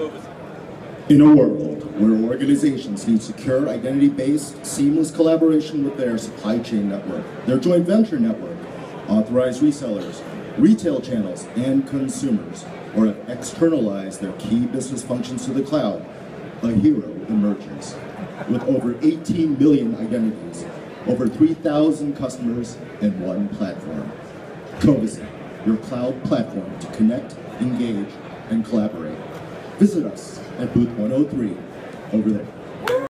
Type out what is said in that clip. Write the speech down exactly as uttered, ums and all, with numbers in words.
In a world where organizations need secure, identity-based, seamless collaboration with their supply chain network, their joint venture network, authorized resellers, retail channels, and consumers, or have externalized their key business functions to the cloud, a hero emerges. With over eighteen million identities, over three thousand customers, and one platform. Covisint, your cloud platform to connect, engage, and collaborate. Visit us at booth one oh three over there.